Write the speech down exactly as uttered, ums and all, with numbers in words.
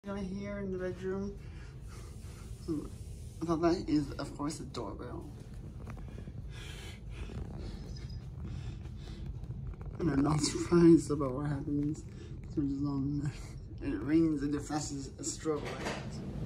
Right here in the bedroom. So that is, of course, a doorbell. And I'm not surprised about what happens. Switches on. It rings and it flashes a strobe light.